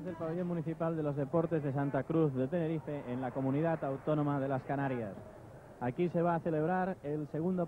desde el Pabellón Municipal de los Deportes de Santa Cruz de Tenerife, en la Comunidad Autónoma de las Canarias. Aquí se va a celebrar el segundo...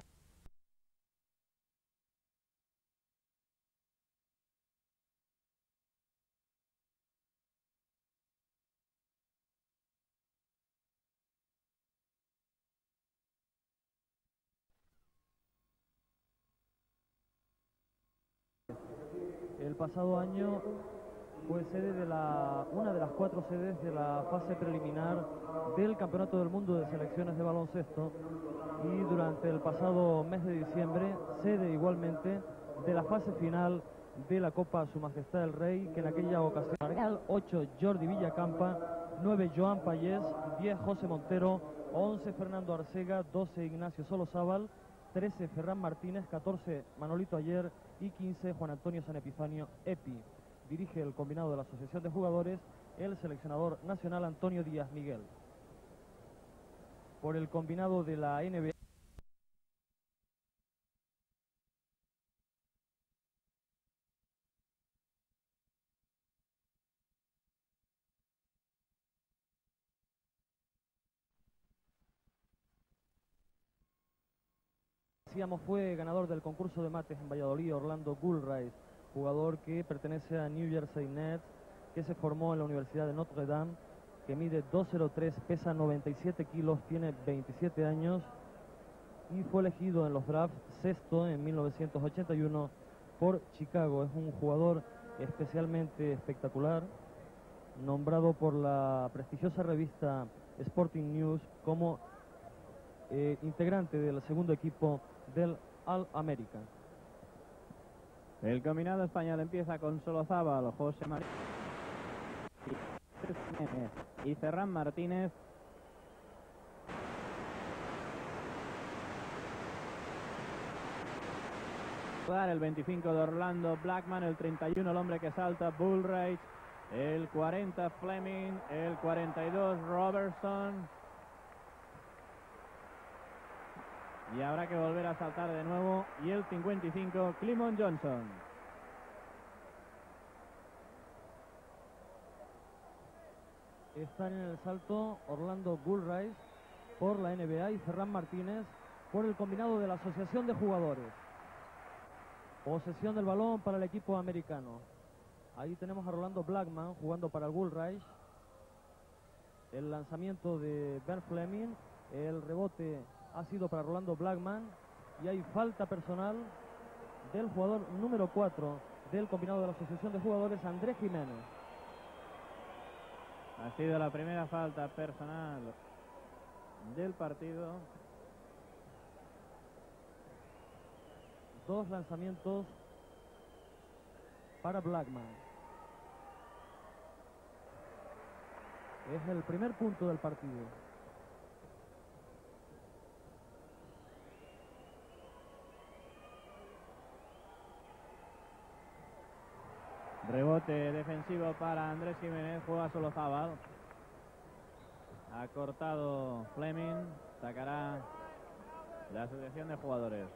El pasado año fue sede de una de las 4 sedes de la fase preliminar del Campeonato del Mundo de Selecciones de Baloncesto, y durante el pasado mes de diciembre sede igualmente de la fase final de la Copa Su Majestad el Rey, que en aquella ocasión 8 Jordi Villacampa, 9 Joan Payés, 10 José Montero, 11 Fernando Arcega, 12 Ignacio Solozábal, 13 Ferran Martínez, 14 Manolito Ayer y 15 Juan Antonio San Epifanio Epi. Dirige el combinado de la Asociación de Jugadores el seleccionador nacional Antonio Díaz Miguel. Por el combinado de la NBA, fue ganador del concurso de mates en Valladolid Orlando Gulrice, jugador que pertenece a New Jersey Nets, que se formó en la Universidad de Notre Dame, que mide 2'03", pesa 97 kilos, tiene 27 años y fue elegido en los drafts sexto en 1981 por Chicago. Es un jugador especialmente espectacular, nombrado por la prestigiosa revista Sporting News como integrante del segundo equipo del All-American. El combinado español empieza con Solozábal, José María y Ferran Martínez. El 25 de Orlando Blackman, el 31 el hombre que salta Bullrich, el 40 Fleming, el 42 Robertson. Y habrá que volver a saltar de nuevo. Y el 55, Clemon Johnson. Están en el salto Orlando Gulrice por la NBA y Ferran Martínez por el combinado de la Asociación de Jugadores. Posesión del balón para el equipo americano. Ahí tenemos a Rolando Blackman jugando para el Gulrice. El lanzamiento de Ben Fleming. El rebote ha sido para Rolando Blackman y hay falta personal del jugador número 4 del combinado de la Asociación de Jugadores, Andrés Jiménez. Ha sido la primera falta personal del partido. 2 lanzamientos para Blackman. Es el primer punto del partido. Rebote defensivo para Andrés Jiménez, juega Solozábal. Ha cortado Fleming, sacará la Asociación de Jugadores.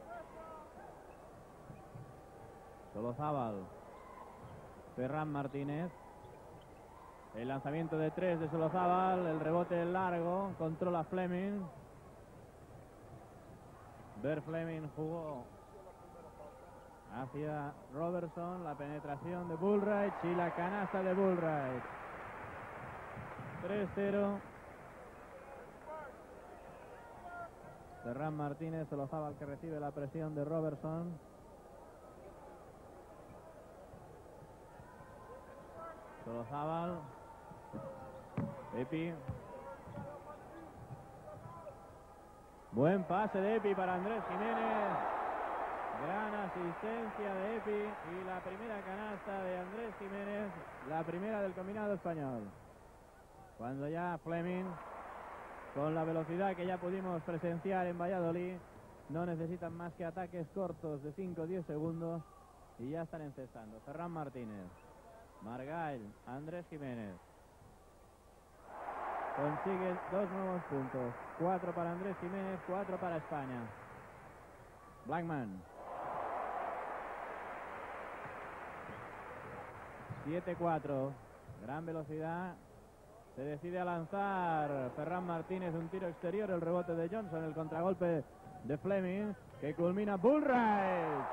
Solozábal, Ferran Martínez. El lanzamiento de 3 de Solozábal, el rebote largo, controla Fleming. Ver Fleming jugó hacia Robertson, la penetración de Bullrich y la canasta de Bullrich. 3-0. Ferran Martínez, Solozábal que recibe la presión de Robertson. Solozábal. Epi. Buen pase de Epi para Andrés Jiménez. Gran asistencia de Epi y la primera canasta de Andrés Jiménez, la primera del combinado español. Cuando ya Fleming, con la velocidad que ya pudimos presenciar en Valladolid, no necesitan más que ataques cortos de 5 o 10 segundos y ya están encestando. Ferran Martínez, Margall, Andrés Jiménez. Consigue 2 nuevos puntos. 4 para Andrés Jiménez, 4 para España. Blackman. 7-4. Gran velocidad. Se decide a lanzar Ferran Martínez, un tiro exterior, el rebote de Johnson, el contragolpe de Fleming, que culmina Bullrich.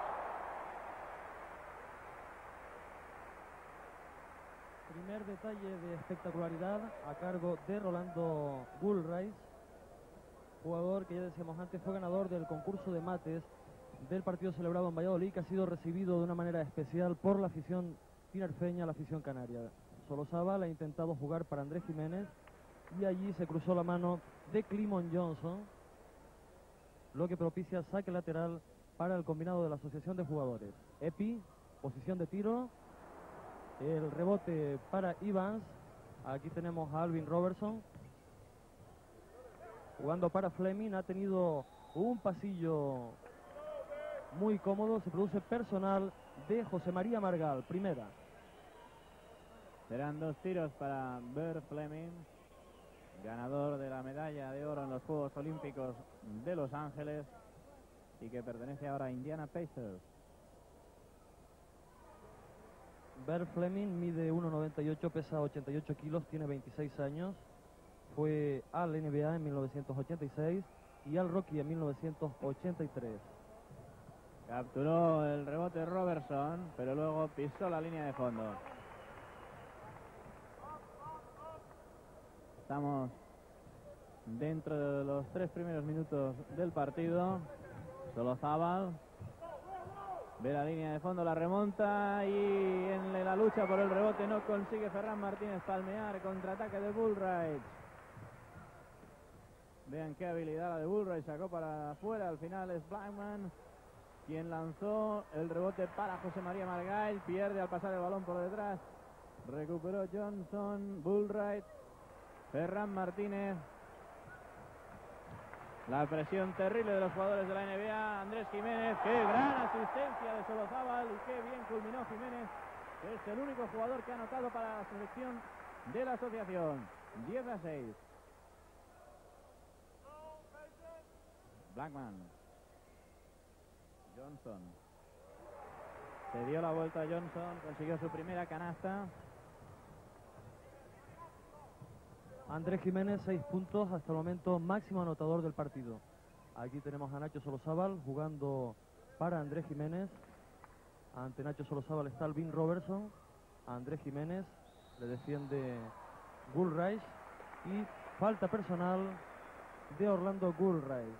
Primer detalle de espectacularidad a cargo de Rolando Bullrich, jugador que ya decíamos antes fue ganador del concurso de mates del partido celebrado en Valladolid, que ha sido recibido de una manera especial por la afición tinerfeña, la afición canaria. Solozábal ha intentado jugar para Andrés Jiménez y allí se cruzó la mano de Clemon Johnson, lo que propicia saque lateral para el combinado de la Asociación de Jugadores. Epi, posición de tiro, el rebote para Evans. Aquí tenemos a Alvin Robertson jugando para Fleming. Ha tenido un pasillo muy cómodo. Se produce personal de José María Margal, primera. Serán 2 tiros para Bert Fleming, ganador de la medalla de oro en los Juegos Olímpicos de Los Ángeles y que pertenece ahora a Indiana Pacers. Bert Fleming mide 1,98, pesa 88 kilos, tiene 26 años. Fue al NBA en 1986 y al Rocky en 1983. Capturó el rebote Robertson, pero luego pisó la línea de fondo. Estamos dentro de los 3 primeros minutos del partido. Solozábal ve la línea de fondo, la remonta y en la lucha por el rebote no consigue Ferran Martínez palmear. Contraataque de Bullrich. Vean qué habilidad la de Bullrich, sacó para afuera. Al final es Blackman quien lanzó el rebote para José María Margal. Pierde al pasar el balón por detrás. Recuperó Johnson, Bullrich, Ferran Martínez. La presión terrible de los jugadores de la NBA. Andrés Jiménez, qué gran asistencia de Solozábal y qué bien culminó Jiménez, que es el único jugador que ha anotado para la selección de la asociación. 10-6. Blackman. Johnson. Se dio la vuelta a Johnson, consiguió su primera canasta. Andrés Jiménez, 6 puntos, hasta el momento máximo anotador del partido. Aquí tenemos a Nacho Solozábal jugando para Andrés Jiménez. Ante Nacho Solozábal está Alvin Robertson. A Andrés Jiménez le defiende Bullrich y falta personal de Orlando Bullrich.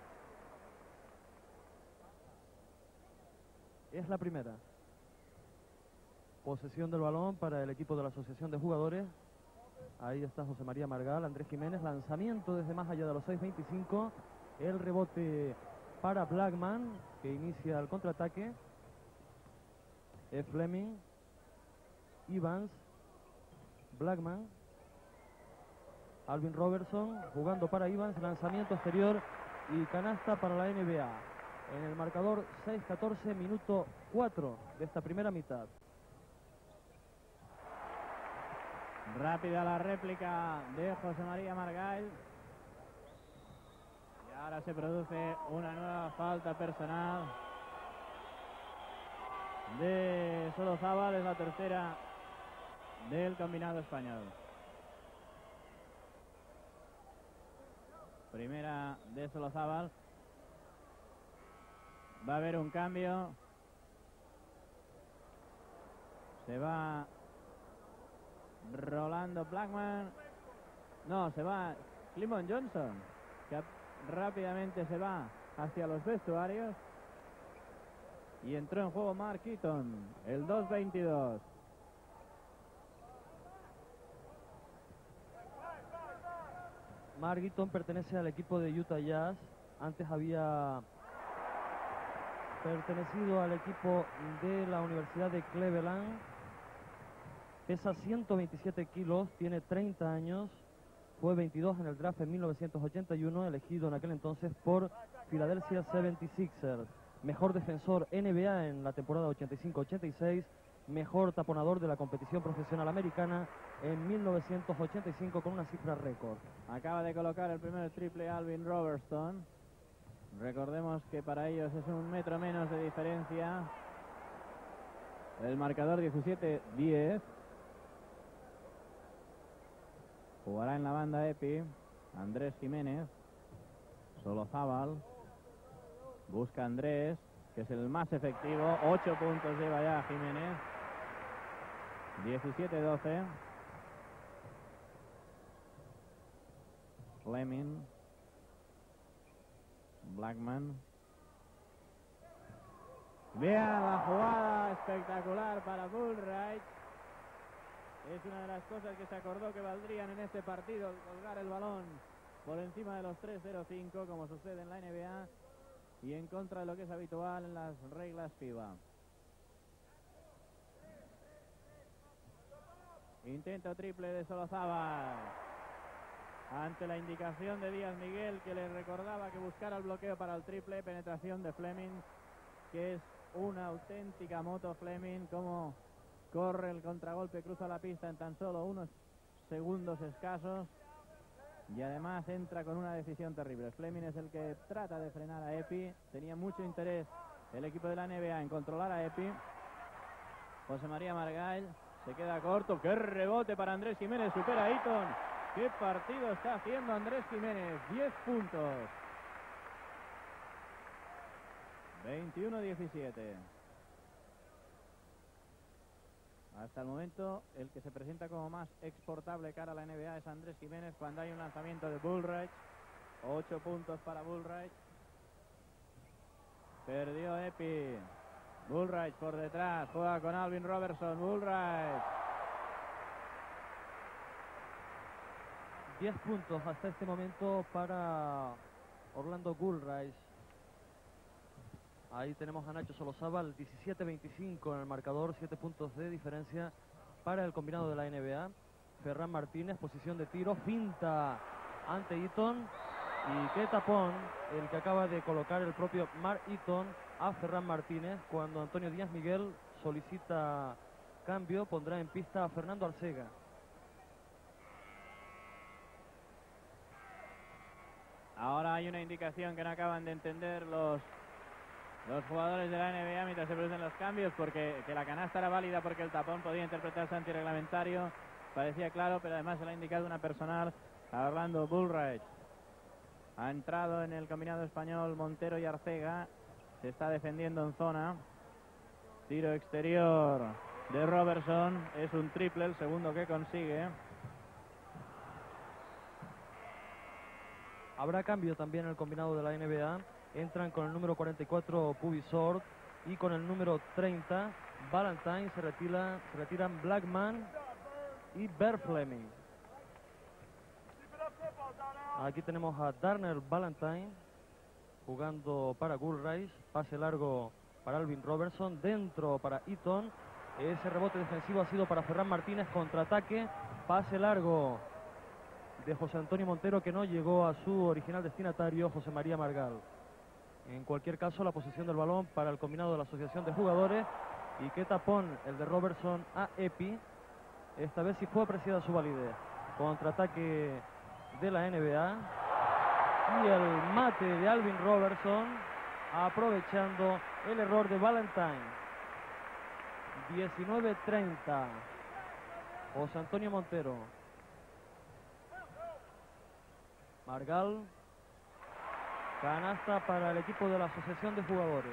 Es la primera. Posesión del balón para el equipo de la Asociación de Jugadores. Ahí está José María Margal, Andrés Jiménez, lanzamiento desde más allá de los 6.25. El rebote para Blackman, que inicia el contraataque. Fleming, Evans, Blackman, Alvin Robertson jugando para Evans, lanzamiento exterior y canasta para la NBA. En el marcador 6-14, minuto 4 de esta primera mitad. Rápida la réplica de José María Margal. Y ahora se produce una nueva falta personal de Solozábal. Es la tercera del combinado español. Primera de Solozábal. Va a haber un cambio. Se va Rolando Blackman. No, se va Clemon Johnson, que rápidamente se va hacia los vestuarios. Y entró en juego Mark Eaton, el 2-22. Mark Eaton pertenece al equipo de Utah Jazz. Antes había pertenecido al equipo de la Universidad de Cleveland. Pesa 127 kilos, tiene 30 años, fue 22 en el draft en 1981, elegido en aquel entonces por Philadelphia 76ers. Mejor defensor NBA en la temporada 85-86, mejor taponador de la competición profesional americana en 1985 con una cifra récord. Acaba de colocar el primer triple Alvin Robertson. Recordemos que para ellos es 1 metro menos de diferencia. El marcador 17-10. Jugará en la banda Epi. Andrés Jiménez. Solozábal. Busca Andrés, que es el más efectivo. 8 puntos lleva ya Jiménez. 17-12. Fleming. Blackman. Vean la jugada espectacular para Bullrich. Es una de las cosas que se acordó que valdrían en este partido, colgar el balón por encima de los 3.05, como sucede en la NBA, y en contra de lo que es habitual en las reglas FIBA. Intento triple de Solozábal. Ante la indicación de Díaz Miguel, que le recordaba que buscara el bloqueo para el triple. Penetración de Fleming, que es una auténtica moto. Fleming, como corre el contragolpe, cruza la pista en tan solo unos segundos escasos. Y además entra con una decisión terrible. Fleming es el que trata de frenar a Epi. Tenía mucho interés el equipo de la NBA en controlar a Epi. José María Margall se queda corto. ¡Qué rebote para Andrés Jiménez! Supera a Eaton. ¡Qué partido está haciendo Andrés Jiménez! 10 puntos. 21-17. Hasta el momento, el que se presenta como más exportable cara a la NBA es Andrés Jiménez cuando hay un lanzamiento de Bullrich. 8 puntos para Bullrich. Perdió Epi. Bullrich por detrás. Juega con Alvin Robertson. Bullrich. 10 puntos hasta este momento para Orlando Bullrich. Ahí tenemos a Nacho Solozábal, 17-25 en el marcador, 7 puntos de diferencia para el combinado de la NBA. Ferran Martínez, posición de tiro, finta ante Eaton. Y qué tapón el que acaba de colocar el propio Mark Eaton a Ferran Martínez. Cuando Antonio Díaz Miguel solicita cambio, pondrá en pista a Fernando Arcega. Ahora hay una indicación que no acaban de entender los jugadores de la NBA mientras se producen los cambios, porque que la canasta era válida porque el tapón podía interpretarse antirreglamentario. Parecía claro, pero además se le ha indicado una personal a Orlando Bullrich. Ha entrado en el combinado español Montero y Arcega. Se está defendiendo en zona. Tiro exterior de Robertson. Es un triple, el segundo que consigue. Habrá cambio también en el combinado de la NBA. Entran con el número 44 Pubisort y con el número 30 Valentine. Se retiran Blackman y Bert Fleming. Aquí tenemos a Darnell Valentine jugando para Bullrich. Pase largo para Alvin Robertson. Dentro para Eaton. Ese rebote defensivo ha sido para Ferran Martínez. Contraataque. Pase largo de José Antonio Montero, que no llegó a su original destinatario, José María Margall. En cualquier caso, la posesión del balón para el combinado de la Asociación de Jugadores. Y qué tapón el de Robertson a Epi. Esta vez sí fue apreciada su validez. Contraataque de la NBA. Y el mate de Alvin Robertson, aprovechando el error de Valentine. 19-30. José Antonio Montero. Margall. Canasta para el equipo de la Asociación de Jugadores.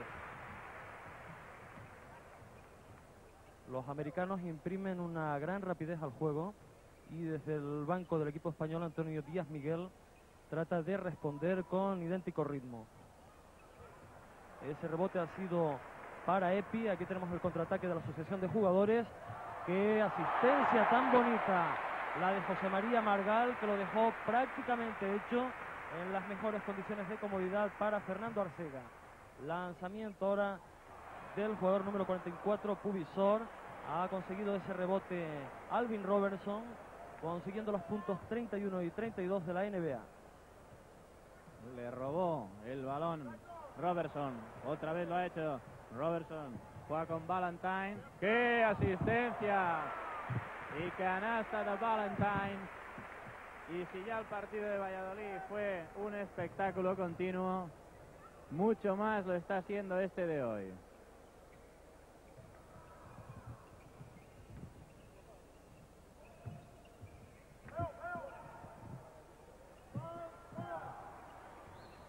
Los americanos imprimen una gran rapidez al juego y desde el banco del equipo español Antonio Díaz Miguel trata de responder con idéntico ritmo. Ese rebote ha sido para Epi. Aquí tenemos el contraataque de la Asociación de Jugadores. ¡Qué asistencia tan bonita! La de José María Margall, que lo dejó prácticamente hecho en las mejores condiciones de comodidad para Fernando Arcega. Lanzamiento ahora del jugador número 44, Pubisort. Ha conseguido ese rebote Alvin Robertson, consiguiendo los puntos 31 y 32 de la NBA. Le robó el balón Robertson. Otra vez lo ha hecho Robertson. Juega con Valentine. ¡Qué asistencia! Y canasta de Valentine. Y si ya el partido de Valladolid fue un espectáculo continuo, mucho más lo está haciendo este de hoy.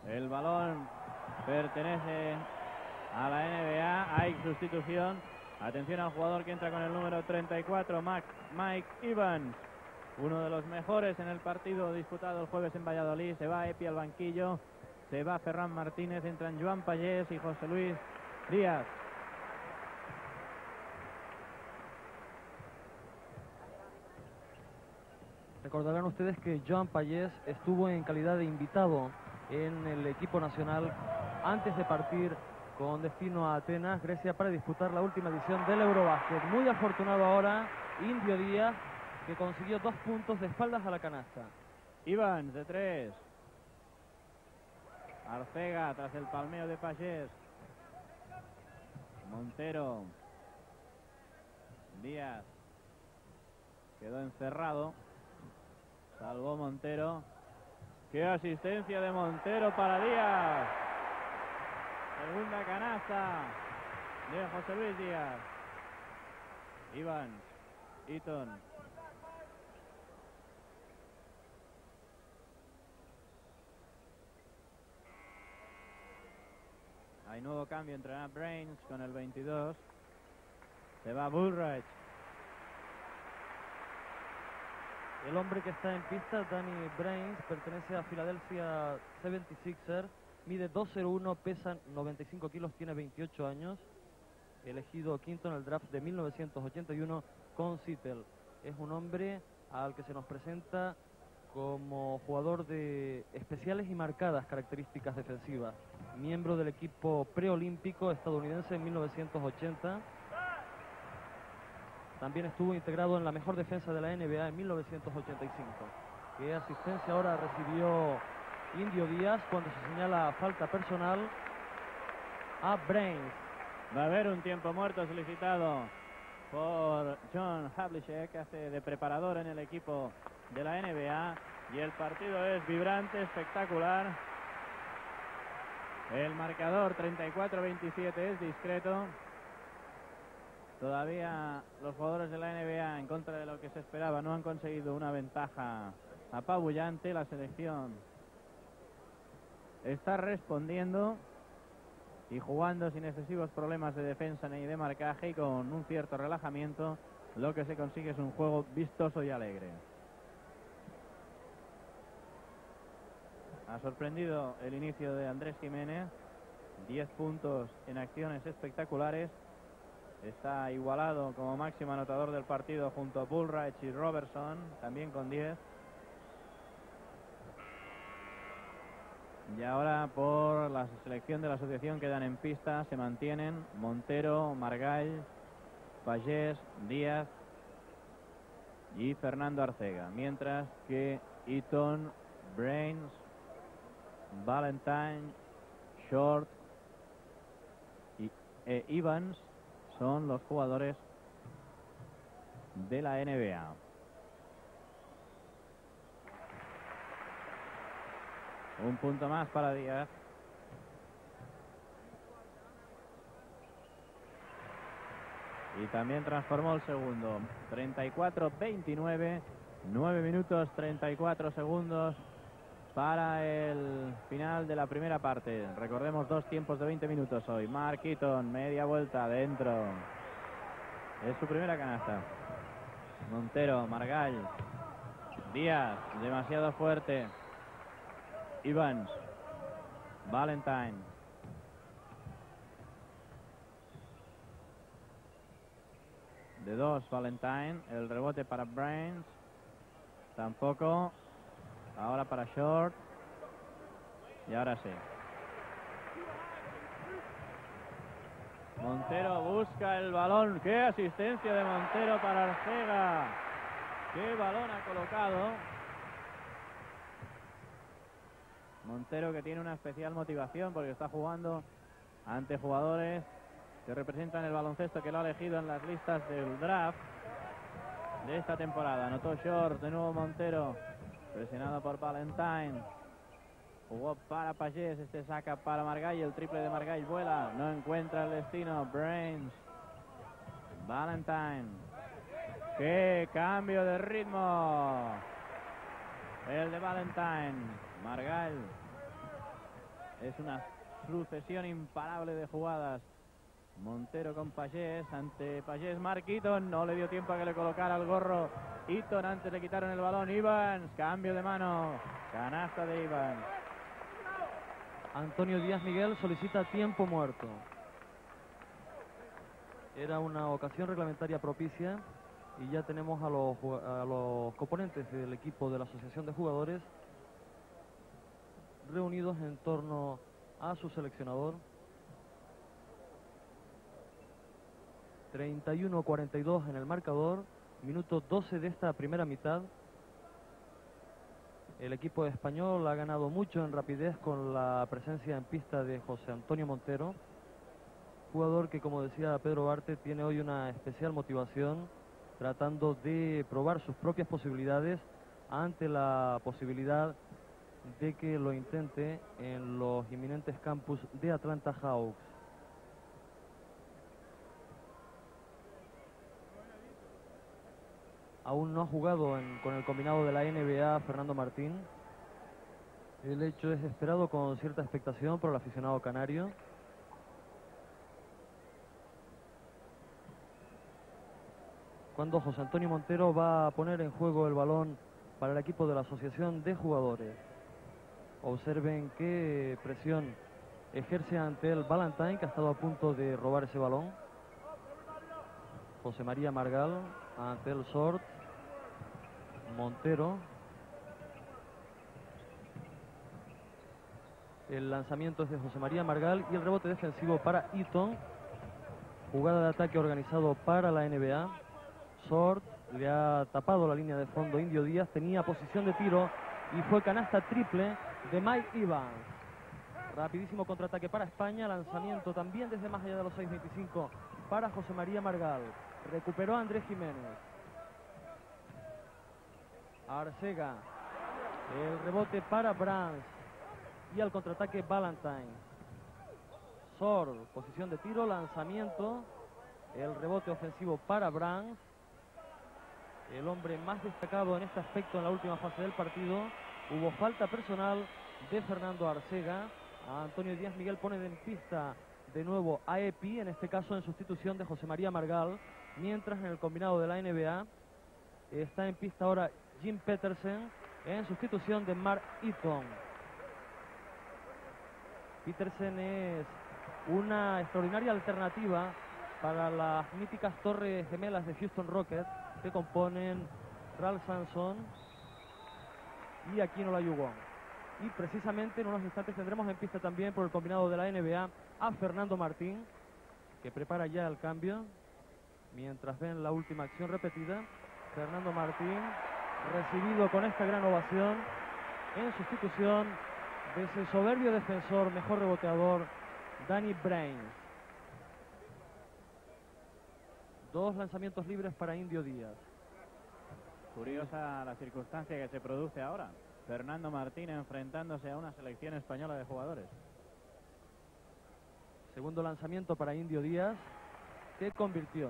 El balón pertenece a la NBA. Hay sustitución. Atención al jugador que entra con el número 34, Mike Evans. Uno de los mejores en el partido disputado el jueves en Valladolid. Se va Epi al banquillo. Se va Ferran Martínez. Entran Joan Pagés y José Luis Díaz. Recordarán ustedes que Joan Pagés estuvo en calidad de invitado en el equipo nacional antes de partir con destino a Atenas, Grecia, para disputar la última edición del Eurobásquet. Muy afortunado ahora Indio Díaz, que consiguió 2 puntos de espaldas a la canasta. Evans de 3. Arcega tras el palmeo de Pagés. Montero. Díaz. Quedó encerrado. Salvó Montero. ¡Qué asistencia de Montero para Díaz! Segunda canasta de José Luis Díaz. Evans. Eaton. Hay nuevo cambio, entrará Brains con el 22. Se va Bullrich. El hombre que está en pista, Danny Brains, pertenece a Philadelphia 76ers, mide 2'1", pesa 95 kilos, tiene 28 años, elegido quinto en el draft de 1981 con Seattle. Es un hombre al que se nos presenta como jugador de especiales y marcadas características defensivas, miembro del equipo preolímpico estadounidense en 1980. También estuvo integrado en la mejor defensa de la NBA en 1985. ¿Qué asistencia ahora recibió Indio Díaz cuando se señala falta personal a Brains? Va a haber un tiempo muerto solicitado por John Havlicek, que hace de preparador en el equipo de la NBA. Y el partido es vibrante, espectacular. El marcador 34-27 es discreto. Todavía los jugadores de la NBA, en contra de lo que se esperaba, no han conseguido una ventaja apabullante. La selección está respondiendo y jugando sin excesivos problemas de defensa ni de marcaje, y con un cierto relajamiento lo que se consigue es un juego vistoso y alegre. Ha sorprendido el inicio de Andrés Jiménez, 10 puntos en acciones espectaculares. Está igualado como máximo anotador del partido junto a Bullrich y Robertson, también con 10. Y ahora, por la selección de la asociación, quedan en pista, se mantienen Montero, Margall, Pagés, Díaz y Fernando Arcega. Mientras que Eaton, Brains, Valentine, Short y Evans son los jugadores de la NBA. Un punto más para Díaz. Y también transformó el segundo. 34-29, 9 minutos 34 segundos para el final de la primera parte. Recordemos, 2 tiempos de 20 minutos hoy. Mark Eaton, media vuelta, adentro. Es su primera canasta. Montero, Margall, Díaz, demasiado fuerte. Evans, Valentine. De 2, Valentine. El rebote para Brains. Tampoco. Ahora para Short. Y ahora sí. Montero busca el balón. ¡Qué asistencia de Montero para Arcega! ¡Qué balón ha colocado! Montero, que tiene una especial motivación porque está jugando ante jugadores que representan el baloncesto, que lo ha elegido en las listas del draft de esta temporada. Anotó Short, de nuevo Montero, presionado por Valentine. Jugó para Pagés, este saca para Margall, el triple de Margall vuela, no encuentra el destino. Brains, Valentine. ¡Qué cambio de ritmo! El de Valentine. Margall. Es una sucesión imparable de jugadas. Montero con Pagés, ante Pagés Mark Eaton, no le dio tiempo a que le colocara el gorro Eaton, antes le quitaron el balón. Evans, cambio de mano, canasta de Evans. Antonio Díaz Miguel solicita tiempo muerto. Era una ocasión reglamentaria propicia y ya tenemos a los componentes del equipo de la Asociación de Jugadores reunidos en torno a su seleccionador. 31-42 en el marcador, minuto 12 de esta primera mitad. El equipo español ha ganado mucho en rapidez con la presencia en pista de José Antonio Montero, jugador que, como decía Pedro Barte, tiene hoy una especial motivación, tratando de probar sus propias posibilidades ante la posibilidad de que lo intente en los inminentes campus de Atlanta Hawks. Aún no ha jugado con el combinado de la NBA Fernando Martín. El hecho es esperado con cierta expectación por el aficionado canario. Cuando José Antonio Montero va a poner en juego el balón para el equipo de la Asociación de Jugadores. Observen qué presión ejerce ante el Valentine, que ha estado a punto de robar ese balón. José María Margal ante el Sort. Montero. El lanzamiento es de José María Margal y el rebote defensivo para Eaton. Jugada de ataque organizado para la NBA. Sort le ha tapado la línea de fondo Indio Díaz. Tenía posición de tiro y fue canasta triple de Mike Evans. Rapidísimo contraataque para España. Lanzamiento también desde más allá de los 6.25 para José María Margal. Recuperó a Andrés Jiménez. Arcega. El rebote para Brands. Y al contraataque Valentine. Sor, posición de tiro, lanzamiento. El rebote ofensivo para Brands. El hombre más destacado en este aspecto en la última fase del partido. Hubo falta personal de Fernando Arcega. A Antonio Díaz Miguel pone en pista de nuevo a Epi, en este caso en sustitución de José María Margal. Mientras en el combinado de la NBA está en pista ahora Jim Petersen en sustitución de Mark Eaton. Petersen es una extraordinaria alternativa para las míticas torres gemelas de Houston Rockets que componen Ralph Sampson y Aquino Layugón. Y precisamente en unos instantes tendremos en pista también por el combinado de la NBA a Fernando Martín, que prepara ya el cambio. Mientras ven la última acción repetida, Fernando Martín recibido con esta gran ovación en sustitución de ese soberbio defensor, mejor reboteador, Danny Brains. Dos lanzamientos libres para Indio Díaz. Curiosa la circunstancia que se produce ahora. Fernando Martín enfrentándose a una selección española de jugadores. Segundo lanzamiento para Indio Díaz, que convirtió.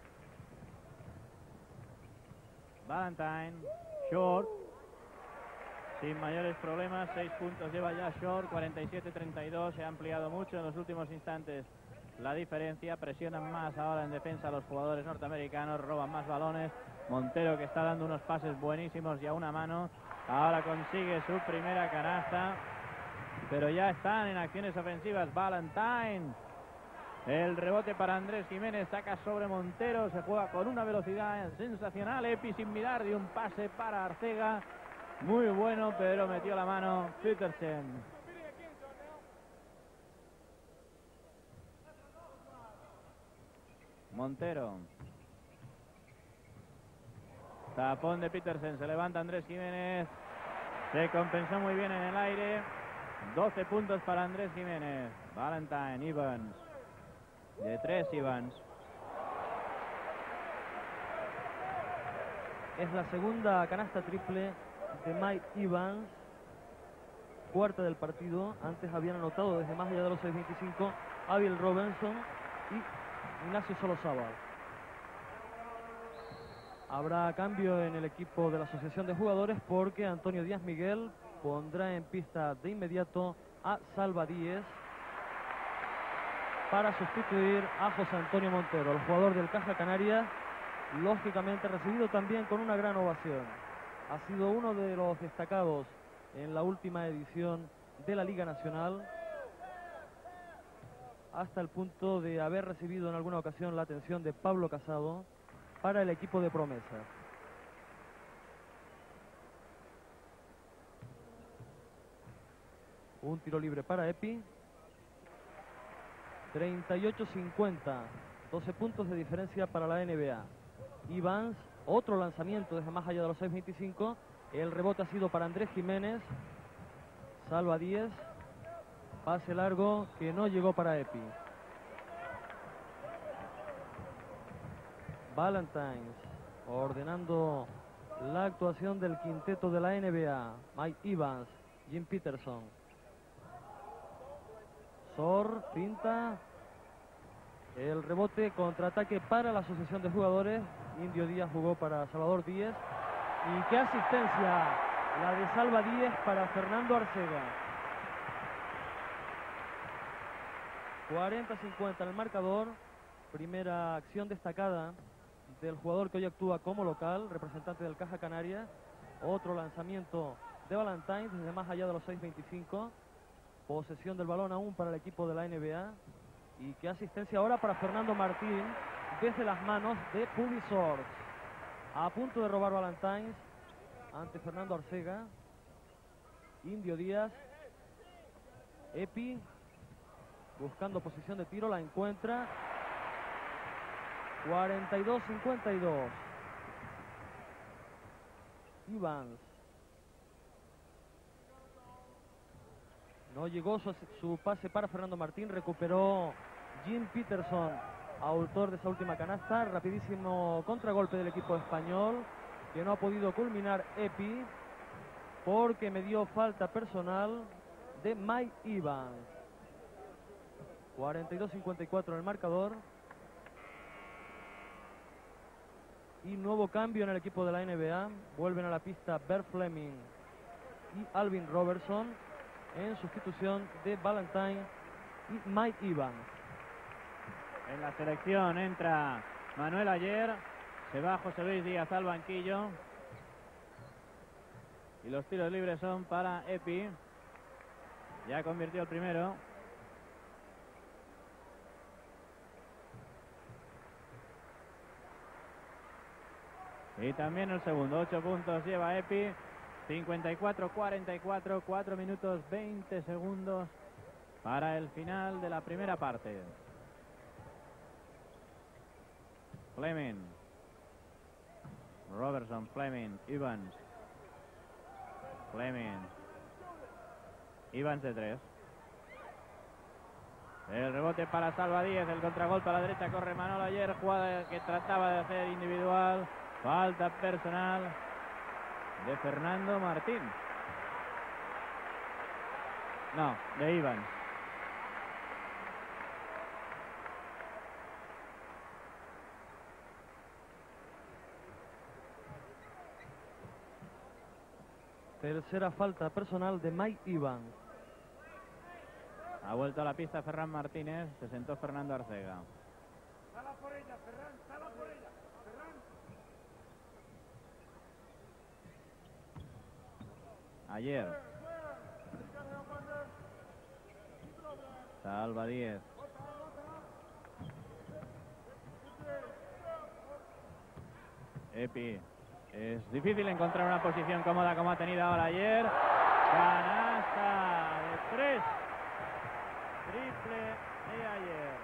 Valentine, Short, sin mayores problemas, 6 puntos lleva ya Short, 47-32, se ha ampliado mucho en los últimos instantes la diferencia, presionan más ahora en defensa a los jugadores norteamericanos, roban más balones. Montero, que está dando unos pases buenísimos y a una mano, ahora consigue su primera canasta, pero ya están en acciones ofensivas. Valentine, el rebote para Andrés Jiménez, saca sobre Montero, se juega con una velocidad sensacional. Epi sin mirar, de un pase para Arcega, muy bueno, pero metió la mano Petersen. Montero, tapón de Petersen, se levanta Andrés Jiménez, se compensó muy bien en el aire. 12 puntos para Andrés Jiménez. Valentine, Evans, de 3 Evans. Es la segunda canasta triple de Mike Evans, cuarta del partido. Antes habían anotado desde más allá de los 6.25 Abiel Robinson y Ignacio Solozábal. Habrá cambio en el equipo de la Asociación de Jugadores porque Antonio Díaz Miguel pondrá en pista de inmediato a Salva Díez para sustituir a José Antonio Montero, el jugador del Caja Canarias, lógicamente recibido también con una gran ovación. Ha sido uno de los destacados en la última edición de la Liga Nacional, hasta el punto de haber recibido en alguna ocasión la atención de Pablo Casado para el equipo de promesa. Un tiro libre para Epi. 38-50, 12 puntos de diferencia para la NBA. Evans, otro lanzamiento desde más allá de los 6.25. El rebote ha sido para Andrés Jiménez. Salva 10. Pase largo que no llegó para Epi. Valentines ordenando la actuación del quinteto de la NBA. Mike Evans, Jim Peterson. Sor, pinta. El rebote, contraataque para la asociación de jugadores. Indio Díaz jugó para Salvador Díez. Y qué asistencia la de Salva Díez para Fernando Arcega. 40-50 en el marcador. Primera acción destacada del jugador que hoy actúa como local, representante del Caja Canarias. Otro lanzamiento de Valentines desde más allá de los 6.25. Posesión del balón aún para el equipo de la NBA. Y qué asistencia ahora para Fernando Martín desde las manos de Pubisor. A punto de robar Valentines ante Fernando Arcega. Indio Díaz. Epi buscando posición de tiro, la encuentra. 42-52. Evans. No llegó su pase para Fernando Martín. Recuperó Jim Peterson, autor de esa última canasta. Rapidísimo contragolpe del equipo español, que no ha podido culminar Epi porque me dio falta personal de Mike Evans. 42-54 en el marcador. Y nuevo cambio en el equipo de la NBA. Vuelven a la pista Bert Fleming y Alvin Robertson en sustitución de Valentine y Mike Evans. En la selección entra Manuel Ayer. Se va José Luis Díaz al banquillo. Y los tiros libres son para Epi. Ya convirtió el primero. Y también el segundo. 8 puntos lleva Epi. 54-44. 4 minutos 20 segundos para el final de la primera parte. Fleming. Robertson, Fleming, Evans. Fleming. Evans de 3. El rebote para Salva Díez. El contragolpe a la derecha. Corre Manolo Ayer. Jugada que trataba de hacer individual. Falta personal de Fernando Martín. No, de Evans. Tercera falta personal de Mike Evans. Ha vuelto a la pista Ferran Martínez. Se sentó Fernando Arcega. Sala por ella, Ferran, sala por ella, Ferran. Ayer. Salva 10. Epi. Es difícil encontrar una posición cómoda como ha tenido ahora Ayer. Canasta de 3. Triple de Ayer.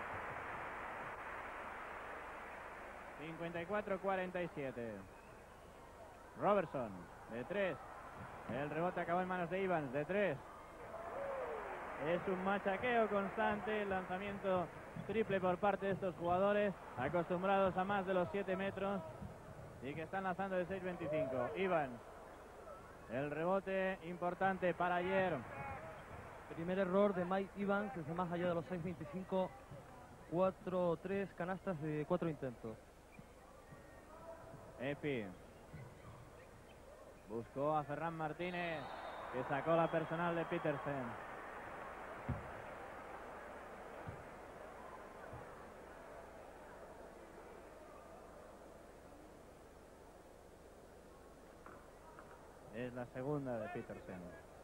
54-47. Robertson de 3. El rebote acabó en manos de Evans de 3. Es un machaqueo constante. El lanzamiento triple por parte de estos jugadores, acostumbrados a más de los 7 metros y que están lanzando de 6.25. Evans. El rebote importante para Ayer. Primer error de Mike Evans desde más allá de los 6.25. 4-3 canastas de 4 intentos. Epi. Buscó a Ferran Martínez, que sacó la personal de Petersen. la segunda de Petersen.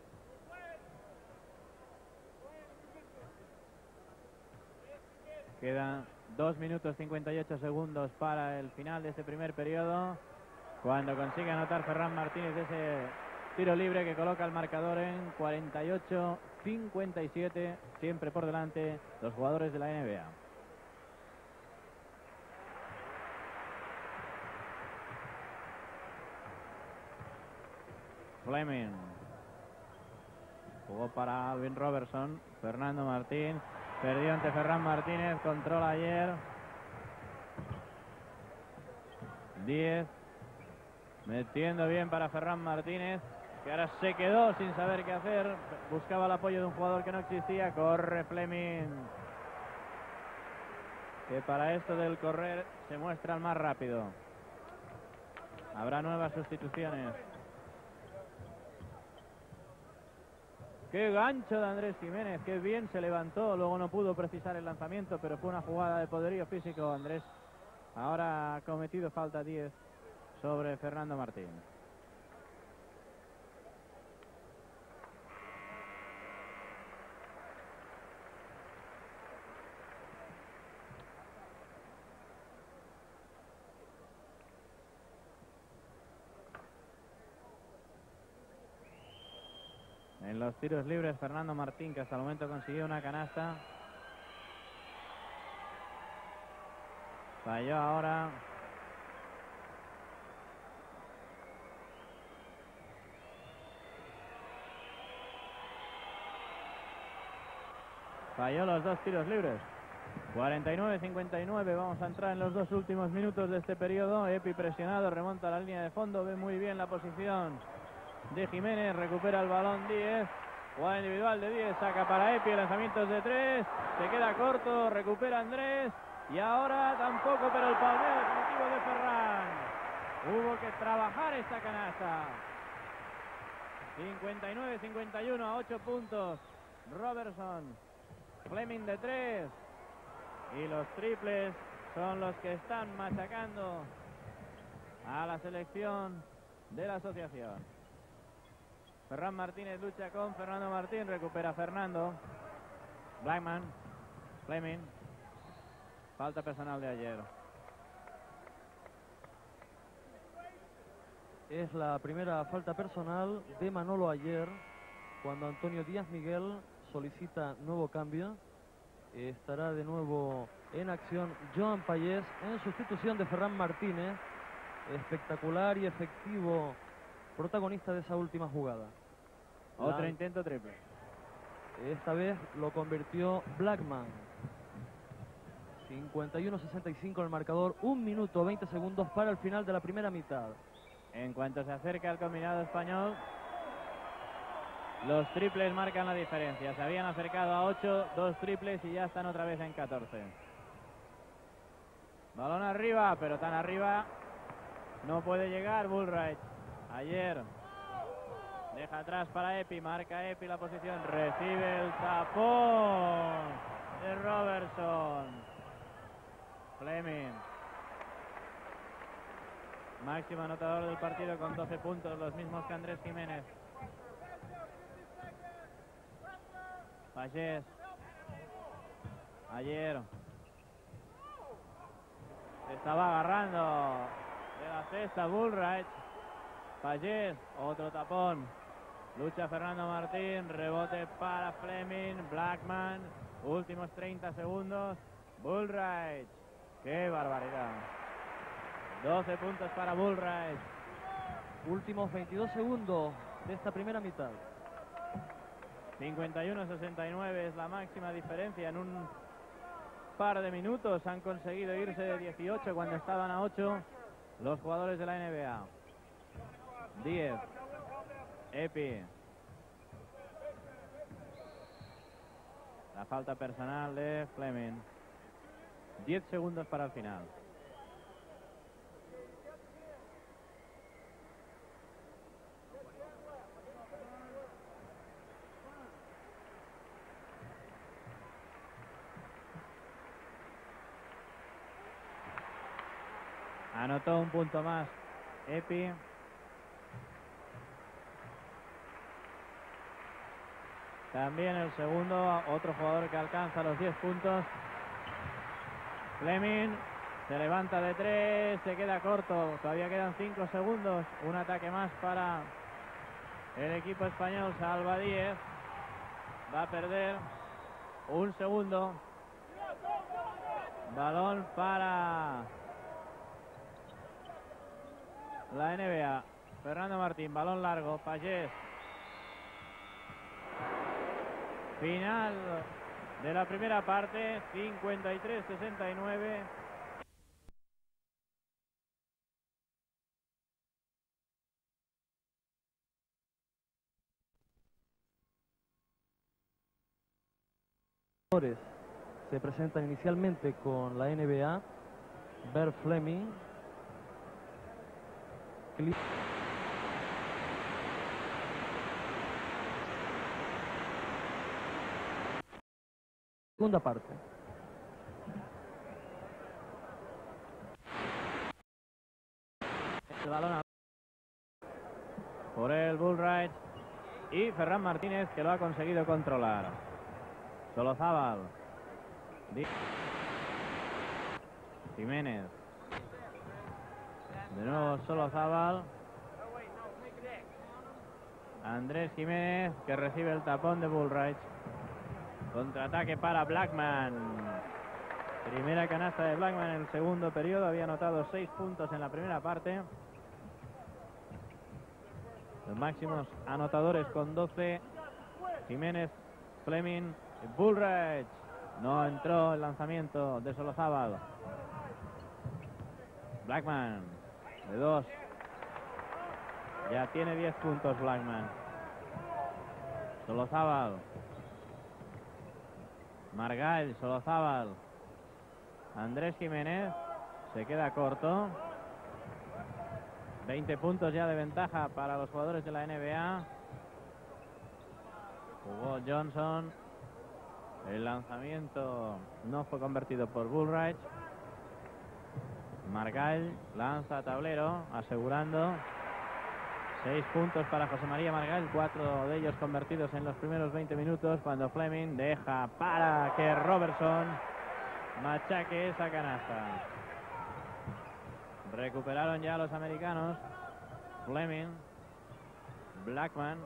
Quedan 2 minutos 58 segundos para el final de este primer periodo, cuando consigue anotar Ferran Martínez ese tiro libre que coloca el marcador en 48-57, siempre por delante los jugadores de la NBA. Fleming jugó para Alvin Robertson. Fernando Martín perdió ante Ferran Martínez. Controla ayer. 10. Metiendo bien para Ferran Martínez, que ahora se quedó sin saber qué hacer. Buscaba el apoyo de un jugador que no existía. Corre Fleming, que para esto del correr se muestra el más rápido. Habrá nuevas sustituciones. Qué gancho de Andrés Jiménez, qué bien se levantó. Luego no pudo precisar el lanzamiento, pero fue una jugada de poderío físico. Andrés ahora ha cometido falta 10 sobre Fernando Martín. En los tiros libres, Fernando Martín, que hasta el momento consiguió una canasta. Falló ahora. Falló los 2 tiros libres. 49-59. Vamos a entrar en los 2 últimos minutos de este periodo. Epi presionado, remonta a la línea de fondo. Ve muy bien la posición de Jiménez. Recupera el balón 10. Jugada individual de 10. Saca para Epi. Lanzamientos de 3. Se queda corto. Recupera Andrés. Y ahora tampoco, pero el palmeo definitivo de Ferran. Hubo que trabajar esta canasta. 59-51 a 8 puntos. Robertson. Fleming de 3. Y los triples son los que están machacando a la selección de la asociación. Ferran Martínez lucha con Fernando Martín. Recupera Fernando. Blackman. Fleming. Falta personal de ayer. Es la primera falta personal de Manolo ayer, cuando Antonio Díaz Miguel solicita nuevo cambio. Estará de nuevo en acción Joan Payés en sustitución de Ferran Martínez. Espectacular y efectivo protagonista de esa última jugada. Otro intento triple. Esta vez lo convirtió Blackman. 51-65 el marcador. 1 minuto 20 segundos para el final de la primera mitad. En cuanto se acerca el combinado español, los triples marcan la diferencia. Se habían acercado a 8, 2 triples y ya están otra vez en 14. Balón arriba, pero tan arriba no puede llegar Bullrich. Ayer deja atrás para Epi, marca Epi la posición, recibe el tapón de Robertson. Fleming, máximo anotador del partido con 12 puntos, los mismos que Andrés Jiménez. Payés. Ayer estaba agarrando de la cesta Bullrich. Payés, otro tapón. Lucha Fernando Martín, rebote para Fleming. Blackman, últimos 30 segundos. Bullrich, qué barbaridad. 12 puntos para Bullrich. Últimos 22 segundos de esta primera mitad. 51-69 es la máxima diferencia. En un par de minutos han conseguido irse de 18 cuando estaban a 8 los jugadores de la NBA. 10. Epi. La falta personal de Fleming. 10 segundos para el final. Anotó un punto más Epi. También el segundo, otro jugador que alcanza los 10 puntos. Fleming se levanta de 3, se queda corto, todavía quedan 5 segundos. Un ataque más para el equipo español. Salva 10, va a perder un segundo. Balón para la NBA. Fernando Martín, balón largo, Pagés. Final de la primera parte, 53-69. Se presentan inicialmente con la NBA. Ver Fleming, segunda parte. El balón por el Bullrich y Ferran Martínez, que lo ha conseguido controlar. Solozábal, Jiménez, de nuevo Solozábal, Andrés Jiménez, que recibe el tapón de Bullrich. Contraataque para Blackman. Primera canasta de Blackman en el segundo periodo. Había anotado 6 puntos en la primera parte. Los máximos anotadores con 12. Jiménez, Fleming y Bullrich. No entró el lanzamiento de Solozábal. Blackman de 2. Ya tiene 10 puntos Blackman. Solozábal. Margall, Solozábal. Andrés Jiménez se queda corto. 20 puntos ya de ventaja para los jugadores de la NBA. Jugó Johnson. El lanzamiento no fue convertido por Bullrich. Margall lanza a tablero, asegurando 6 puntos para José María Margall, 4 de ellos convertidos en los primeros 20 minutos, cuando Fleming deja para que Robertson machaque esa canasta. Recuperaron ya los americanos. Fleming, Blackman,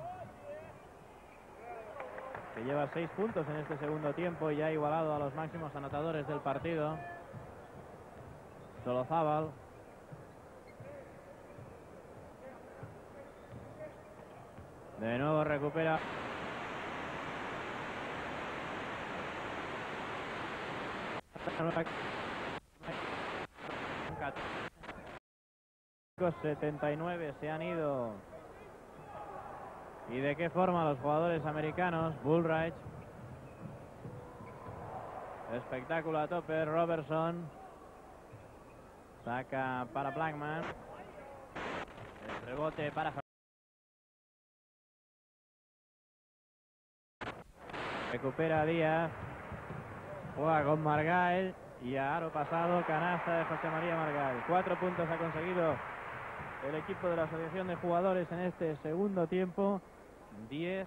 que lleva 6 puntos en este segundo tiempo y ya ha igualado a los máximos anotadores del partido. Solozábal. De nuevo recupera. Los 79 se han ido. ¿Y de qué forma los jugadores americanos? Bullrich. Espectáculo a tope. Robertson. Saca para Blackman. El rebote para... Recupera Díaz. Juega con Margall. Y a aro pasado, canasta de José María Margall. 4 puntos ha conseguido el equipo de la Asociación de Jugadores en este segundo tiempo. 10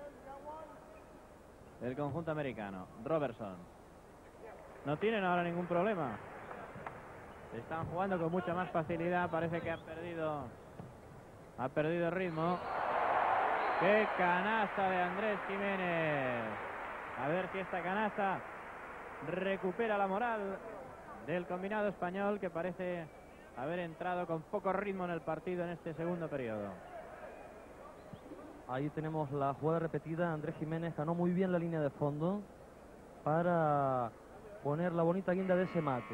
del conjunto americano. Robertson. No tienen ahora ningún problema. Están jugando con mucha más facilidad. Parece que ha perdido ritmo. ¡Qué canasta de Andrés Jiménez! A ver si esta canasta recupera la moral del combinado español, que parece haber entrado con poco ritmo en el partido en este segundo periodo. Ahí tenemos la jugada repetida. Andrés Jiménez ganó muy bien la línea de fondo para poner la bonita guinda de ese mate.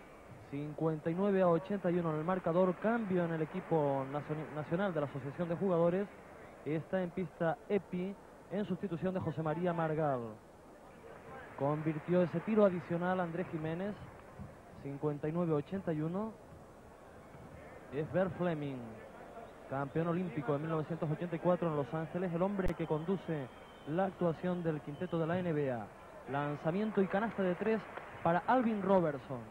59-81 en el marcador. Cambio en el equipo nacional de la Asociación de Jugadores. Está en pista Epi en sustitución de José María Margall. Convirtió ese tiro adicional Andrés Jiménez. 59-81. Es Ver Fleming, campeón olímpico de 1984 en Los Ángeles, el hombre que conduce la actuación del quinteto de la NBA. Lanzamiento y canasta de 3 para Alvin Robertson.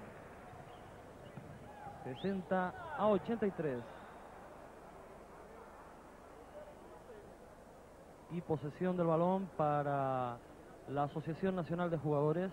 60-83. y posesión del balón para la Asociación Nacional de Jugadores.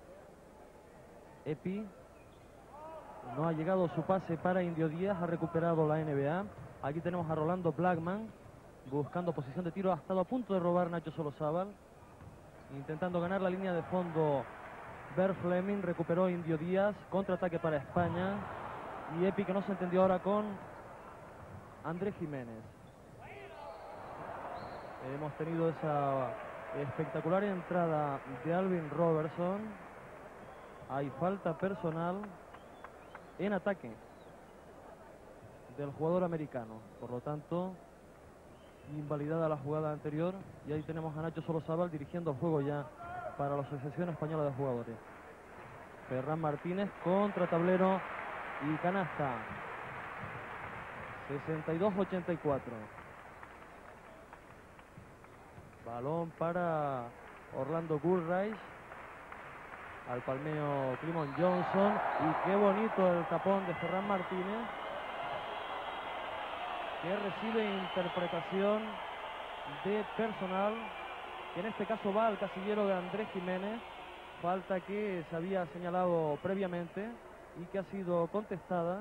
Epi no ha llegado su pase para Indio Díaz, ha recuperado la NBA. Aquí tenemos a Rolando Blackman buscando posición de tiro, ha estado a punto de robar Nacho Solozábal, intentando ganar la línea de fondo. Bert Fleming recuperó Indio Díaz, contraataque para España, y Epi que no se entendió ahora con Andrés Jiménez. Hemos tenido esa espectacular entrada de Alvin Robertson. Hay falta personal en ataque del jugador americano, por lo tanto invalidada la jugada anterior, y ahí tenemos a Nacho Solozábal dirigiendo el juego ya para la Asociación Española de Jugadores. Ferran Martínez contra tablero y canasta. 62-84. Balón para Orlando Goodrich. Al palmeo Clemon Johnson, y qué bonito el tapón de Ferran Martínez, que recibe interpretación de personal, que en este caso va al casillero de Andrés Jiménez. Falta que se había señalado previamente y que ha sido contestada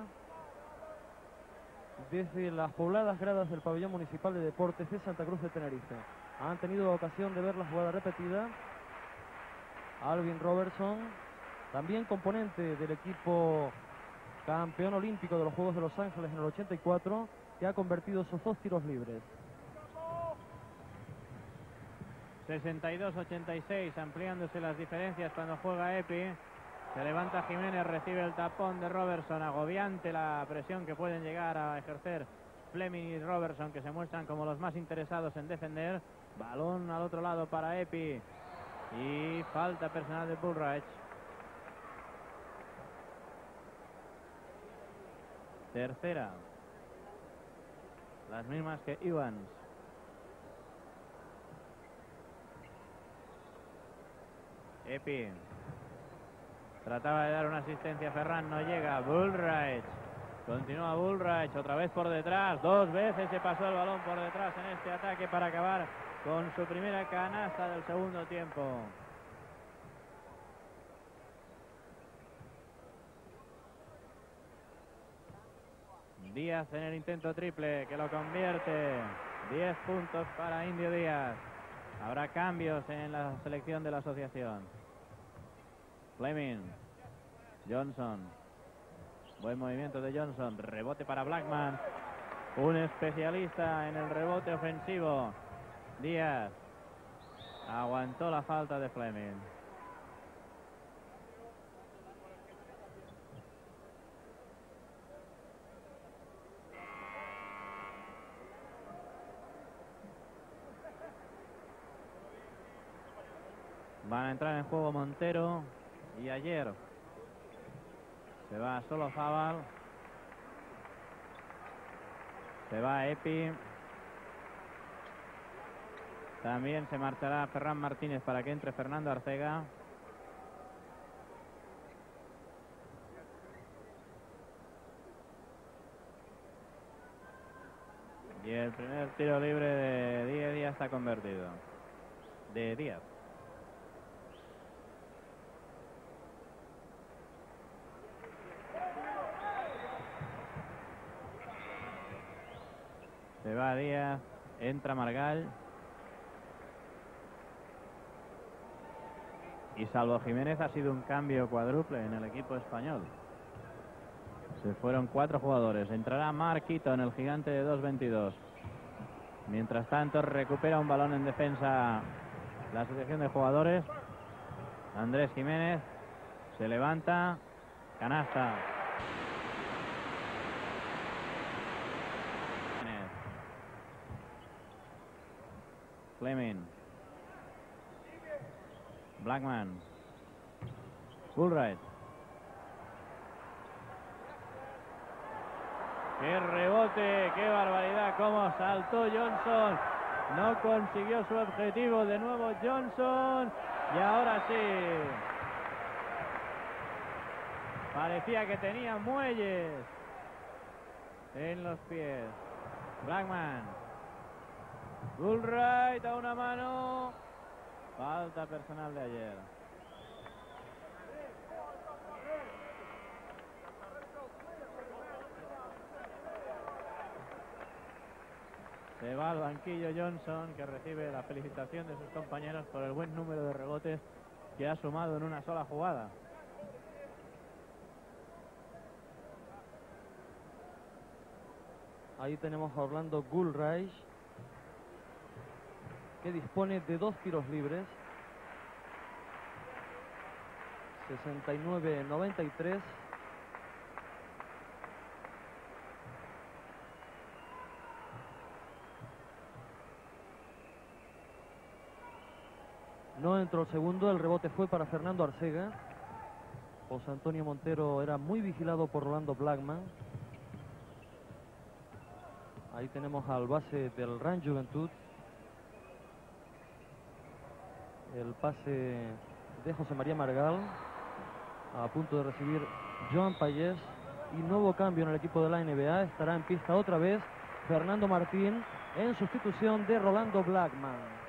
desde las pobladas gradas del Pabellón Municipal de Deportes de Santa Cruz de Tenerife. Han tenido ocasión de ver la jugada repetida. Alvin Robertson, también componente del equipo campeón olímpico de los Juegos de Los Ángeles en el 84, que ha convertido esos 2 tiros libres. 62-86, ampliándose las diferencias cuando juega Epi. Se levanta Jiménez, recibe el tapón de Robertson, agobiante la presión que pueden llegar a ejercer Fleming y Robertson, que se muestran como los más interesados en defender. Balón al otro lado para Epi. Y falta personal de Bullrich. Tercera. Las mismas que Evans. Epi. Trataba de dar una asistencia a Ferran, no llega. Bullrich. Continúa Bullrich, otra vez por detrás. 2 veces se pasó el balón por detrás en este ataque para acabar con su primera canasta del segundo tiempo. Díaz en el intento triple, que lo convierte. 10 puntos para Indio Díaz. Habrá cambios en la selección de la asociación. Fleming. Johnson. Buen movimiento de Johnson. Rebote para Blackman. Un especialista en el rebote ofensivo. Díaz aguantó la falta de Fleming. Van a entrar en juego Montero y Ayer. Se va Solozábal. Se va Epi. También se marchará Ferran Martínez para que entre Fernando Arcega. Y el primer tiro libre de Díaz ya está convertido. De Díaz. Se va Díaz, entra Margall. Y salvo Jiménez ha sido un cambio cuádruple en el equipo español. Se fueron 4 jugadores. Entrará Marquito en el gigante de 2.22. Mientras tanto recupera un balón en defensa la asociación de jugadores. Andrés Jiménez se levanta. Canasta. Fleming. Blackman. Bullrich. ¡Qué rebote! ¡Qué barbaridad! ¡Cómo saltó Johnson! No consiguió su objetivo. De nuevo Johnson. Y ahora sí. Parecía que tenía muelles en los pies. Blackman. Bullwright a una mano. Falta personal de ayer. Se va al banquillo Johnson, que recibe la felicitación de sus compañeros por el buen número de rebotes que ha sumado en una sola jugada. Ahí tenemos a Orlando Bullwright, que dispone de 2 tiros libres. 69-93. No entró el segundo, el rebote fue para Fernando Arcega. José Antonio Montero era muy vigilado por Rolando Blackman. Ahí tenemos al base del Real Juventud. El pase de José María Margal. A punto de recibir Joan Payés. Y nuevo cambio en el equipo de la NBA. Estará en pista otra vez Fernando Martín en sustitución de Rolando Blackman.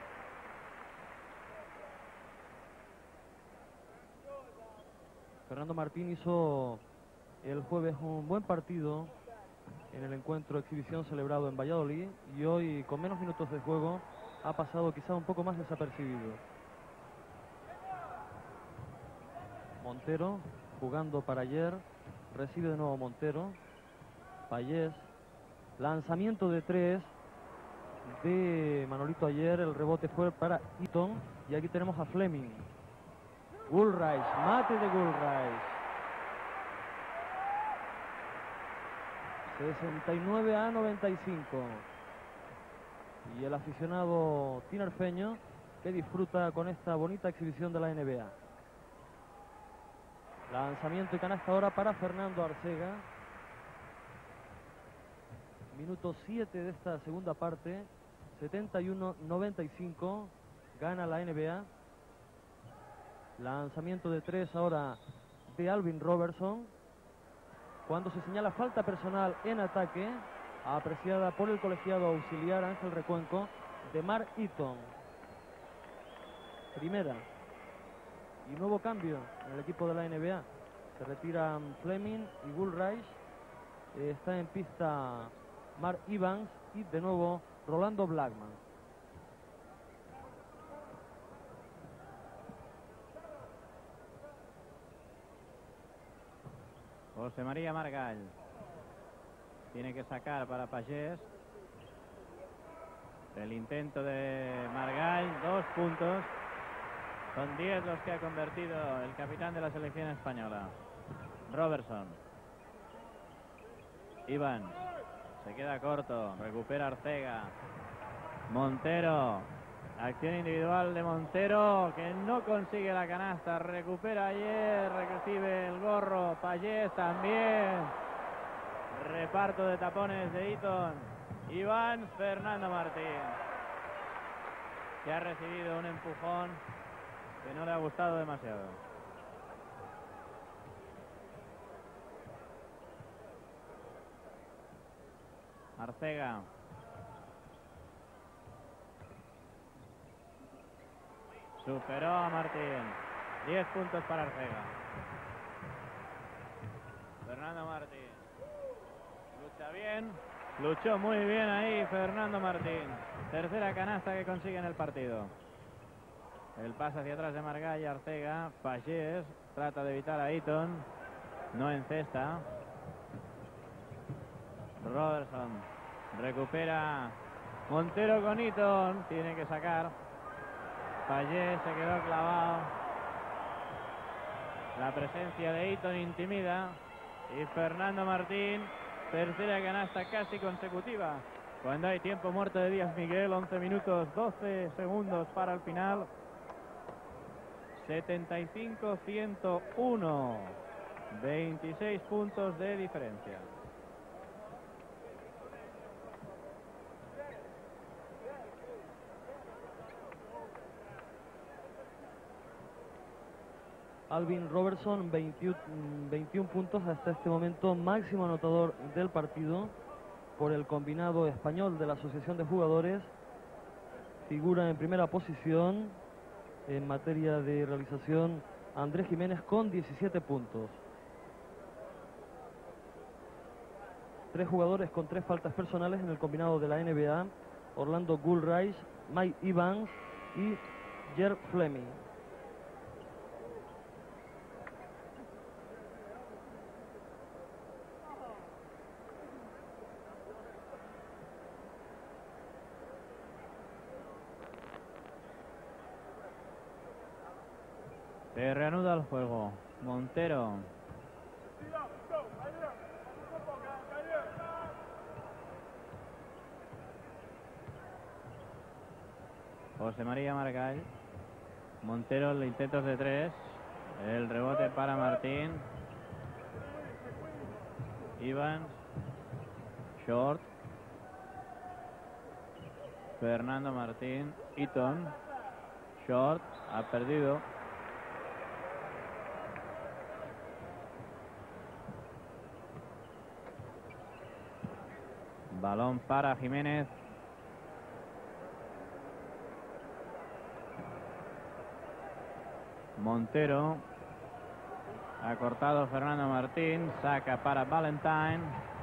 Fernando Martín hizo el jueves un buen partido en el encuentro de exhibición celebrado en Valladolid y hoy, con menos minutos de juego, ha pasado quizá un poco más desapercibido. Montero jugando para ayer, recibe de nuevo Montero. Payés, lanzamiento de 3 de Manolito Ayer, el rebote fue para Eaton y aquí tenemos a Fleming. Bullwright, mate de Bullwright. 69-95. Y el aficionado tinerfeño que disfruta con esta bonita exhibición de la NBA. Lanzamiento y canasta ahora para Fernando Arcega. Minuto 7 de esta segunda parte. 71-95. Gana la NBA. Lanzamiento de 3 ahora de Alvin Robertson. Cuando se señala falta personal en ataque, apreciada por el colegiado auxiliar Ángel Recuenco, de Mark Eaton. Primera. Y nuevo cambio en el equipo de la NBA. Se retiran Fleming y Bullwright. Está en pista Mark Evans y de nuevo Rolando Blackman. José María Margal tiene que sacar para Payés. El intento de Margal, 2 puntos. Son 10 los que ha convertido el capitán de la selección española. Robertson. Iván. Se queda corto. Recupera Arcega. Montero. Acción individual de Montero, que no consigue la canasta. Recupera Ayer, recibe el gorro. Payés también. Reparto de tapones de Eaton. Iván Fernando Martín, que ha recibido un empujón que no le ha gustado demasiado. Arcega. Superó a Martín. 10 puntos para Arcega. Fernando Martín. Lucha bien. Luchó muy bien ahí Fernando Martín. Tercera canasta que consigue en el partido. El pase hacia atrás de Margal y Arcega. Payés trata de evitar a Eaton. No encesta. Robertson. Recupera Montero con Eaton. Tiene que sacar. Payés se quedó clavado. La presencia de Eaton intimida. Y Fernando Martín, tercera canasta casi consecutiva. Cuando hay tiempo muerto de Díaz Miguel, 11 minutos 12 segundos para el final. 75-101. 26 puntos de diferencia. Alvin Robertson, 21 puntos hasta este momento, máximo anotador del partido por el combinado español de la Asociación de Jugadores. figura en primera posición en materia de realización Andrés Jiménez con 17 puntos. 3 jugadores con 3 faltas personales en el combinado de la NBA: Orlando Gulreich, Mike Evans y Jer Fleming. Se reanuda el juego. Montero. José María Margall. Montero, el intento de 3. El rebote para Martín. Evans. Short. Fernando Martín. Eaton. Short. Ha perdido. Balón para Jiménez. Montero. Ha cortado Fernando Martín. Saca para Valentine.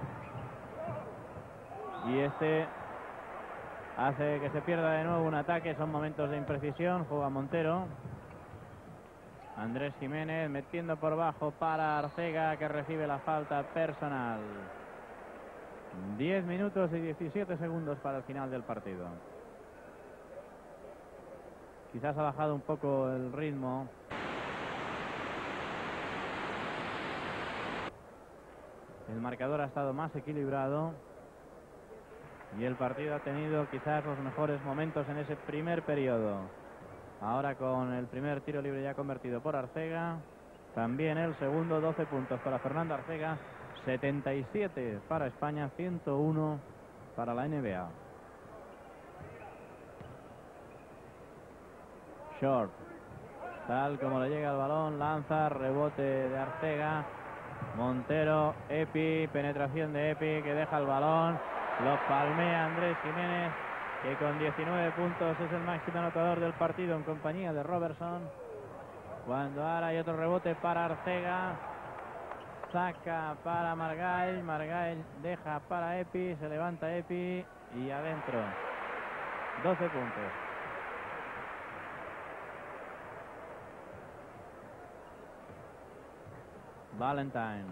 Y este hace que se pierda de nuevo un ataque. Son momentos de imprecisión. Juega Montero. Andrés Jiménez metiendo por bajo para Arcega, que recibe la falta personal. 10 minutos y 17 segundos para el final del partido. Quizás ha bajado un poco el ritmo. El marcador ha estado más equilibrado y el partido ha tenido quizás los mejores momentos en ese primer periodo. Ahora con el primer tiro libre ya convertido por Arcega. También el segundo. 12 puntos para Fernando Arcega. 77 para España, 101 para la NBA. Short. Tal como le llega el balón, lanza, rebote de Arcega. Montero, Epi, penetración de Epi, que deja el balón. Lo palmea Andrés Jiménez, que con 19 puntos es el máximo anotador del partido en compañía de Robertson. Cuando ahora hay otro rebote para Arcega. Saca para Margall. Margall deja para Epi. Se levanta Epi y adentro. 12 puntos. Valentine.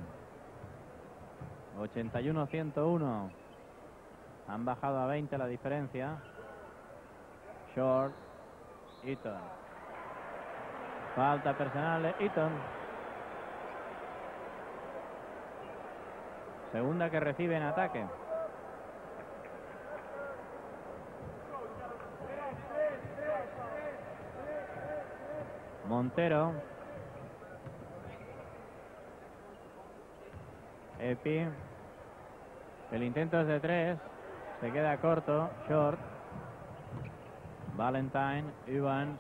81-101. Han bajado a 20 la diferencia. Short. Eaton. Falta personal de Eaton. Segunda que recibe en ataque. Montero. Epi. El intento es de 3. Se queda corto. Short. Valentine. Evans.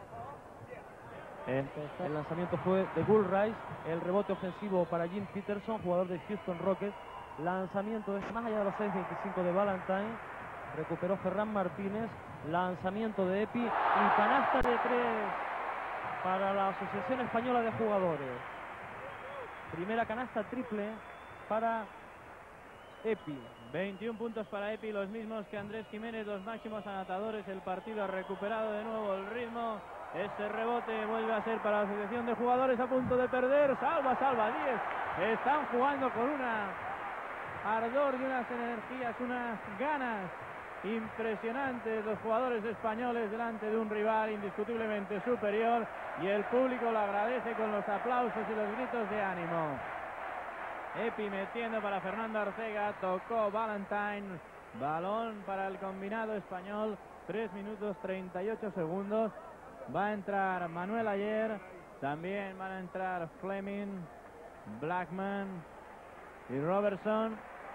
El lanzamiento fue de Gulreich. El rebote ofensivo para Jim Peterson, jugador de Houston Rockets. Lanzamiento es más allá de los 6.25 de Valentine. Recuperó Ferran Martínez. Lanzamiento de Epi y canasta de 3 para la Asociación Española de Jugadores. Primera canasta triple para Epi. 21 puntos para Epi, los mismos que Andrés Jiménez, los máximos anotadores. El partido ha recuperado de nuevo el ritmo. Este rebote vuelve a ser para la Asociación de Jugadores, a punto de perder. Salva 10. Están jugando con una ardor y unas energías, unas ganas impresionantes los jugadores españoles delante de un rival indiscutiblemente superior, y el público lo agradece con los aplausos y los gritos de ánimo. Epi metiendo para Fernando Arcega. Tocó Valentine. Balón para el combinado español. 3 minutos 38 segundos. Va a entrar Manuel Ayer. También van a entrar Fleming, Blackman y Robertson.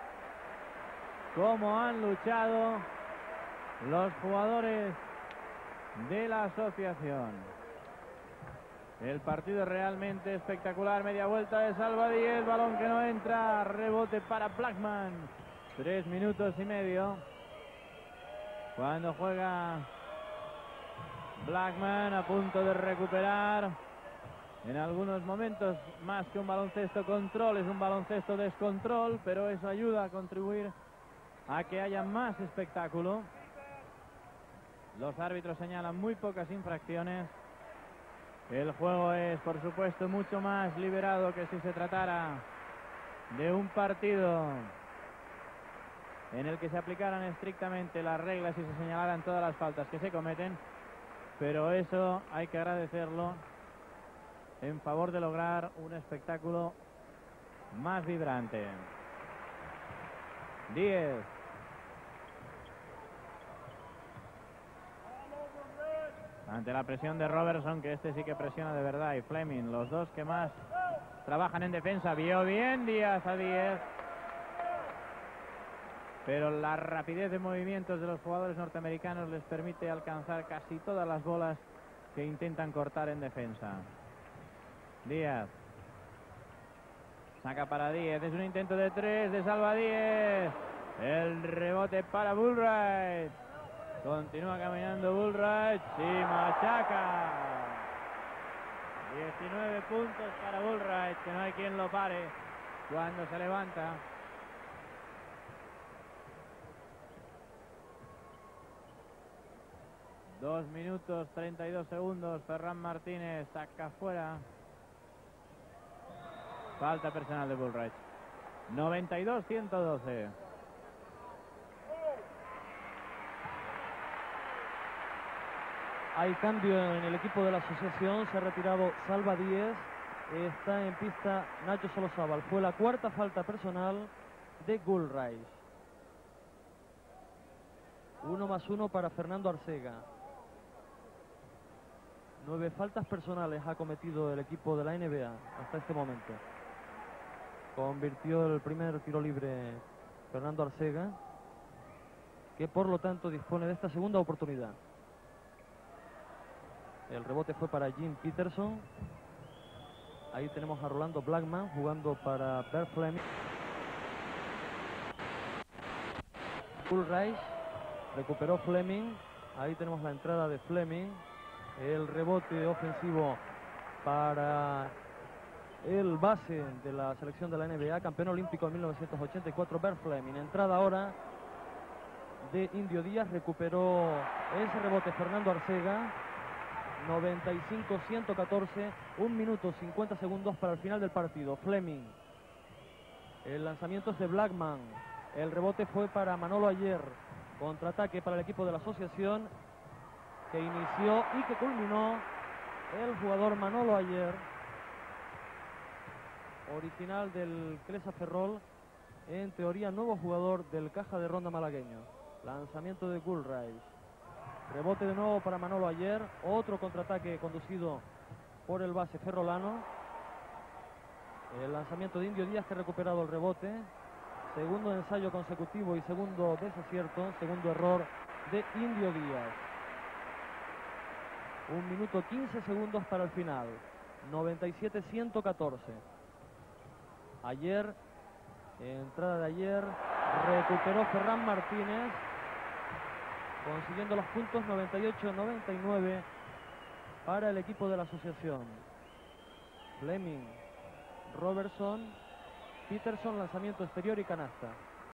Cómo han luchado los jugadores de la asociación. El partido es realmente espectacular. Media vuelta de Salva 10. Balón que no entra. Rebote para Blackman. 3 minutos y medio. Cuando juega Blackman a punto de recuperar. En algunos momentos, más que un baloncesto control, es un baloncesto descontrol, pero eso ayuda a contribuir a que haya más espectáculo. Los árbitros señalan muy pocas infracciones. El juego es, por supuesto, mucho más liberado que si se tratara de un partido en el que se aplicaran estrictamente las reglas y se señalaran todas las faltas que se cometen, pero eso hay que agradecerlo en favor de lograr un espectáculo más vibrante. 10. Ante la presión de Robertson, que este sí que presiona de verdad, y Fleming, los dos que más trabajan en defensa. Vio bien Díaz a 10. Pero la rapidez de movimientos de los jugadores norteamericanos les permite alcanzar casi todas las bolas que intentan cortar en defensa. Díaz. Saca para 10. Es un intento de 3 de Salva 10. El rebote para Bullrich. Continúa caminando Bullrich y machaca. 19 puntos para Bullrich, que no hay quien lo pare cuando se levanta. Dos minutos 32 segundos. Ferran Martínez saca fuera. Falta personal de Bullrich. 92-112. Hay cambio en el equipo de la asociación. Se ha retirado Salva 10. Está en pista Nacho Solozábal. Fue la cuarta falta personal de Bullrich. 1+1 para Fernando Arcega. 9 faltas personales ha cometido el equipo de la NBA hasta este momento. Convirtió el primer tiro libre Fernando Arcega, que por lo tanto dispone de esta segunda oportunidad. El rebote fue para Jim Peterson. Ahí tenemos a Rolando Blackman jugando para Bert Fleming. Bullrich recuperó Fleming. Ahí tenemos la entrada de Fleming. El rebote ofensivo para el base de la selección de la NBA, campeón olímpico en 1984, Bert Fleming. Entrada ahora de Indio Díaz. Recuperó ese rebote Fernando Arcega. 95-114, 1 minuto 50 segundos para el final del partido. Fleming. El lanzamiento es de Blackman. El rebote fue para Manolo Ayer. Contraataque para el equipo de la asociación, que inició y que culminó el jugador Manolo Ayer, original del Clesa Ferrol, en teoría nuevo jugador del Caja de Ronda malagueño. Lanzamiento de Bullrich. Rebote de nuevo para Manolo Ayer. Otro contraataque conducido por el base ferrolano. El lanzamiento de Indio Díaz, que ha recuperado el rebote. Segundo ensayo consecutivo y segundo desacierto. Segundo error de Indio Díaz. 1 minuto 15 segundos para el final. 97-114. Ayer, entrada de Ayer, recuperó Ferran Martínez, consiguiendo los puntos. 98-99 para el equipo de la asociación. Fleming, Robertson, Peterson, lanzamiento exterior y canasta.